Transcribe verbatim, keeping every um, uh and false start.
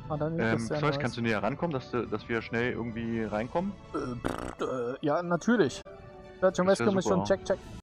Ah, dann Ähm, ist ja Zeus, nice. kannst du näher rankommen, dass, du, dass wir schnell irgendwie reinkommen? Äh, pff, äh, ja, natürlich. Search and Das wär Rescue Mission, super. check, check.